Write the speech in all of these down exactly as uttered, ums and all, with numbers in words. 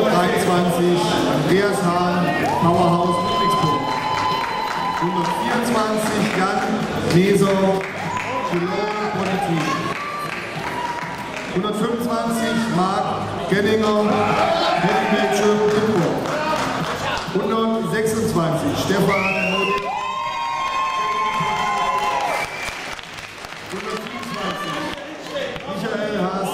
hundertdreiundzwanzig Andreas Hahn, Powerhouse Ludwigsburg. hundertvierundzwanzig Jan Neser, Chilone Politik. hundertfünfundzwanzig Marc Genninger, Heavy Limburg. hundertsechsundzwanzig Stefan Modik. hundertsiebenundzwanzig Michael Haas,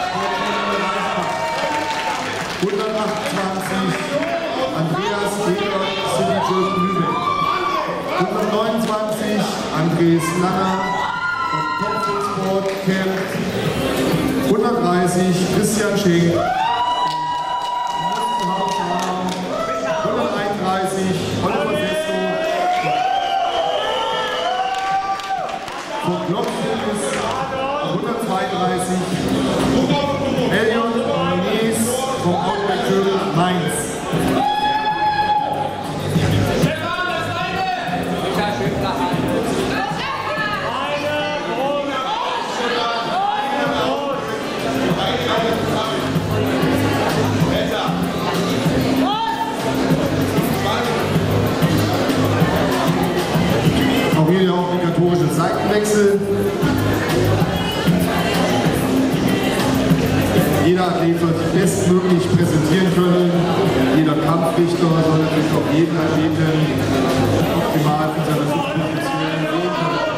hundertachtundzwanzig Andreas Leder, City Church Lübeck. hundertneunundzwanzig Andres Lanner vom Topsport Camp. hundertdreißig Christian Schenk. hunderteinunddreißig Oliver Sesto. Vom Blockfuß hundertzweiunddreißig Elliot Mies vom Outback Grill Mainz. Auch hier der obligatorische Seitenwechsel. Jeder Athlet soll sich bestmöglich präsentieren können. Jeder Kampfrichter soll natürlich auch jeden Athleten optimal von seiner Sichtposition sehen können.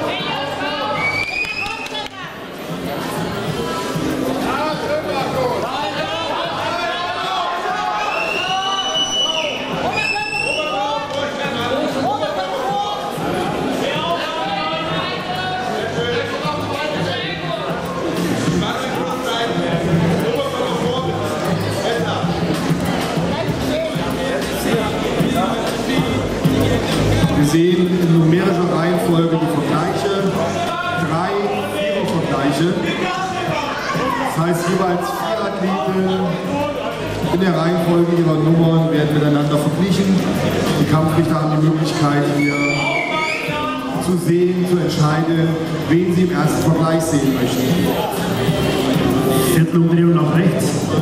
Wir sehen in numerischer Reihenfolge die Vergleiche, drei Vierer-Vergleiche. Das heißt, jeweils vier Athleten in der Reihenfolge ihrer Nummern werden miteinander verglichen. Die Kampfrichter haben die Möglichkeit, hier zu sehen, zu entscheiden, wen sie im ersten Vergleich sehen möchten. Viertelumdrehung nach rechts.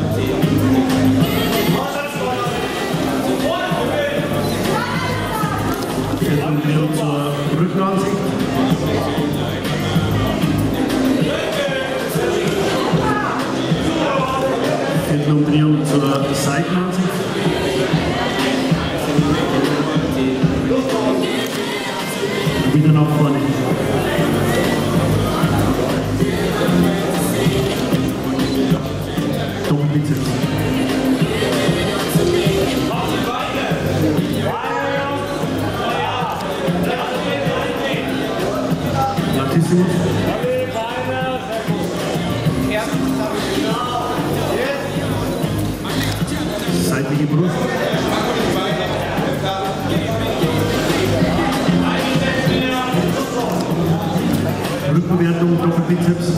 Viertelumdrehung zur Rückenansicht. Viertelumdrehung zur Seitenansicht. Wieder nach vorne. Doppelbizeps. Latissimus. Seitliche Brust. Rückenwertung, Doppelbizeps.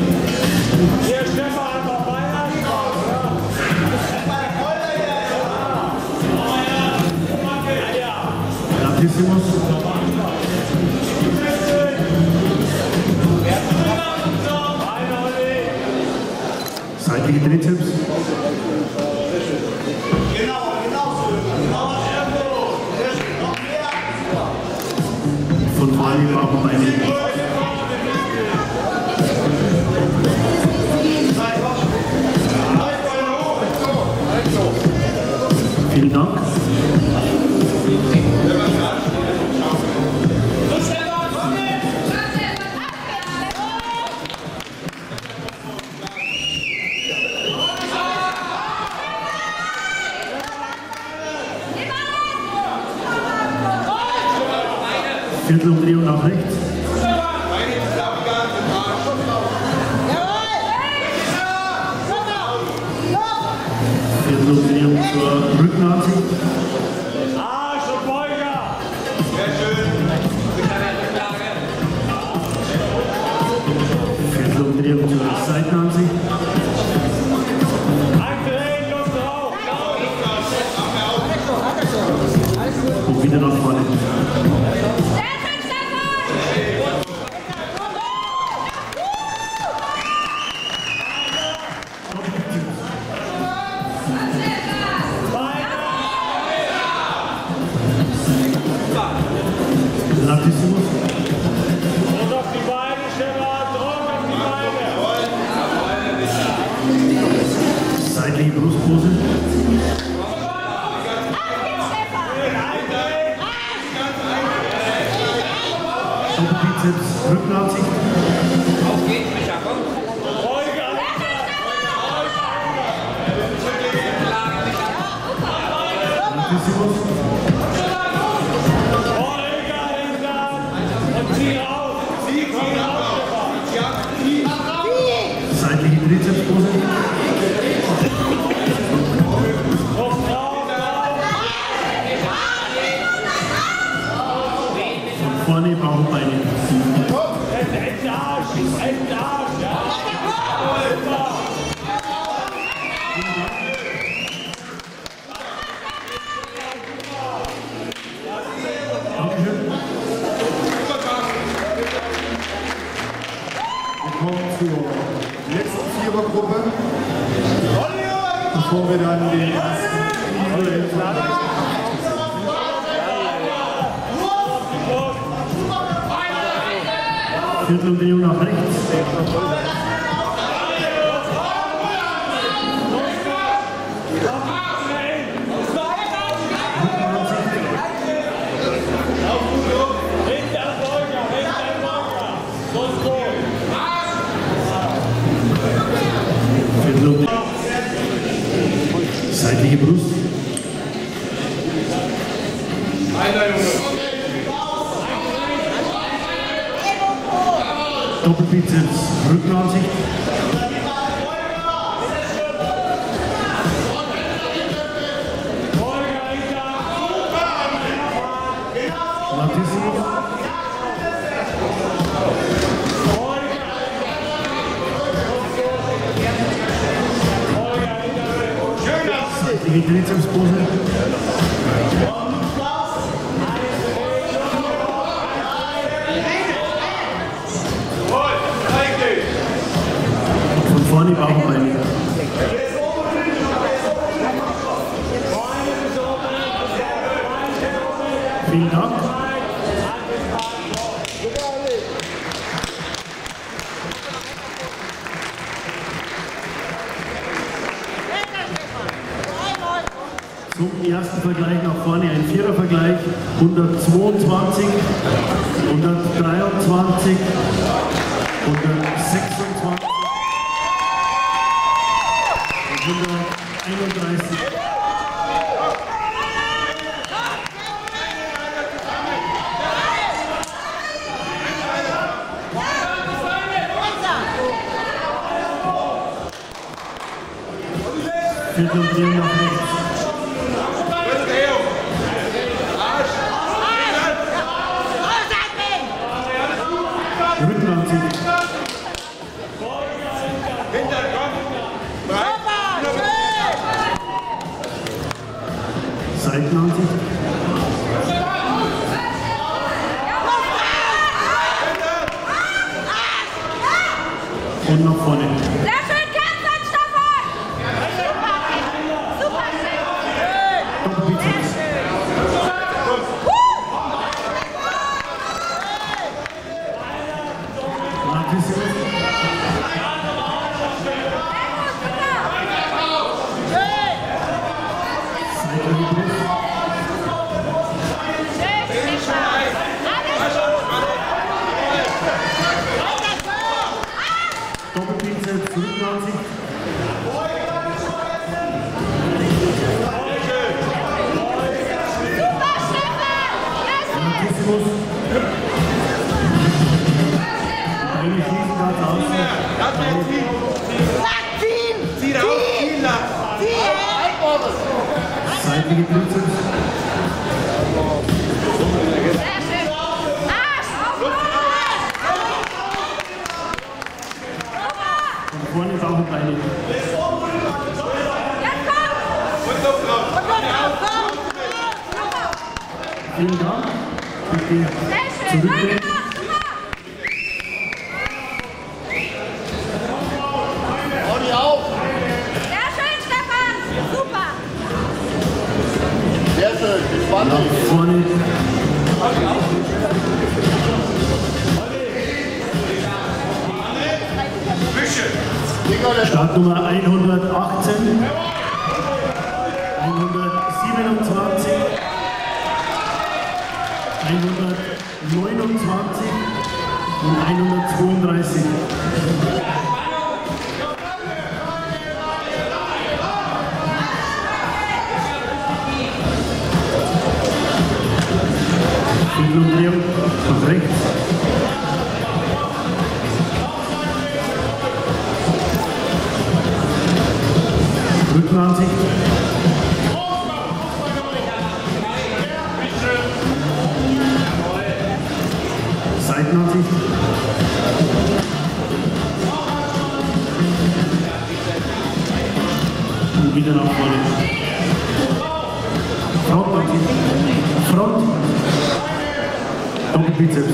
Latissimus. Seitliche Trizeps. Von vorne brauchen wir eine. Vielen Dank. Viertelumdrehung nach rechts. Viertelumdrehung zur Rückenansicht. Viertelumdrehung zur Seitenansicht. Und wieder nach vorne. Seitliche Brustpose. Doppelbizeps, Rückenansicht. Auf geht's, Micha, komm. Latissimus. Seitliche Trizepspose. Von vorne Bauch und Beine. Dankeschön. Wir kommen zur letzten Vierergruppe, bevor wir dann den ersten individuellen Vergleich machen. Viertelumdrehung nach rechts. Viertelumdrehung. Seitliche Brust. Doppelbizeps, Rückenansicht. Latissimus. Seitliche Trizepspose. Von vorne Bauch und Beine. Vielen Dank. Zum ersten Vergleich nach vorne ein Vierervergleich. hundertzweiundzwanzig, hundertdreiundzwanzig, hundertsechsundzwanzig und hunderteinunddreißig. Viertelumdrehung nach rechts. Rückenansicht. Seitenansicht. Und nach vorne. Sehr schön, Kampf, Stefan! Super schön! Doppelbizeps. Latissimus. Seitliche Brust. Doppelbizeps, Rückenansicht. Latissimus. Beine schießen ganz außen. Seitliche Trizeps. Von vorne Bauch und Beine. Vielen Dank. Bitte zurücklehnen. Sehr schön, Stefan! Super! Sehr schön, gespannt. Nach vorne. Startnummer hundertachtzehn. Rückenansicht. Seitenansicht. Und wieder nach vorne. Frontansicht. Front. Doppelbizeps.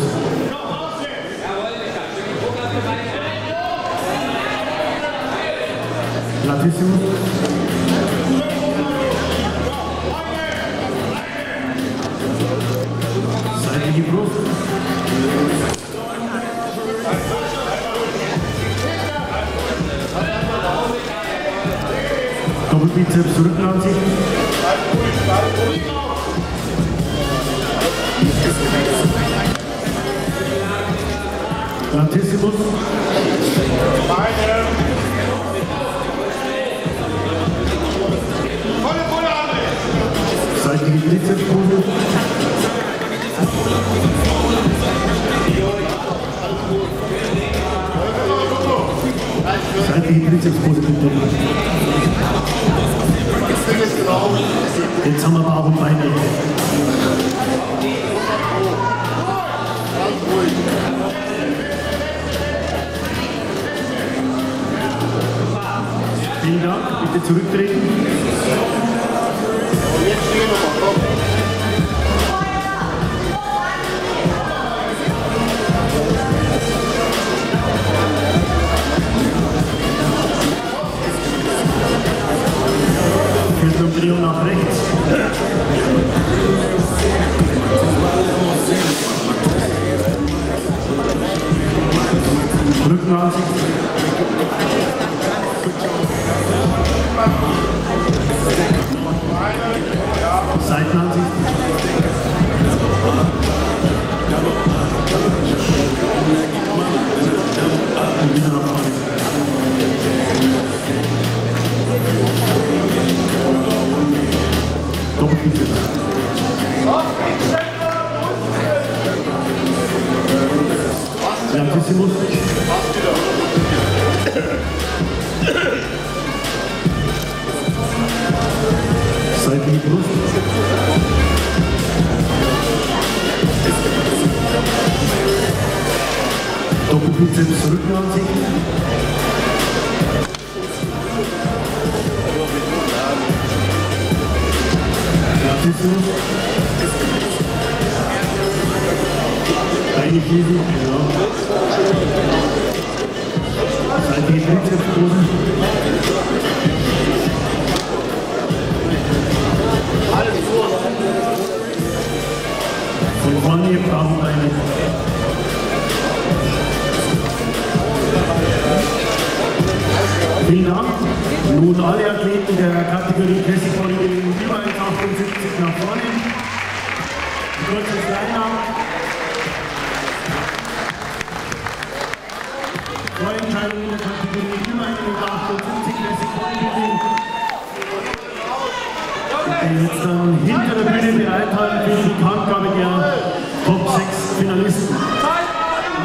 Latissimus. Seitliche Brust. Doppelbizeps, Rückenansicht. Latissimus. Seitliche Trizepspose. Seitliche Trizepspose mit Doppel. Jetzt haben wir Bauch und Beine. Vielen Dank, bitte zurücktreten. Umdrehung nach rechts. Rückenansicht. Seitenansicht. Und wieder nach vorne. Doppelbizeps. Latissimus. Seitliche Brust. Doppelbizeps, Rückenansicht. Latissimus. Beine schließen, ja. Seitliche Trizepspose. Von vorne brauchen wir eine. Vielen Dank. Nun alle Athleten der Kategorie Classic Bodybuilding über eins Komma achtundsiebzig nach vorne. Kurzes Line-Up. Vorentscheidung in der Kategorie über eins Komma achtundsiebzig Classic Bodybuilding. Die jetzt dann hinter der Bühne bereithalten für die Bekanntgabe der Top sechs Finalisten.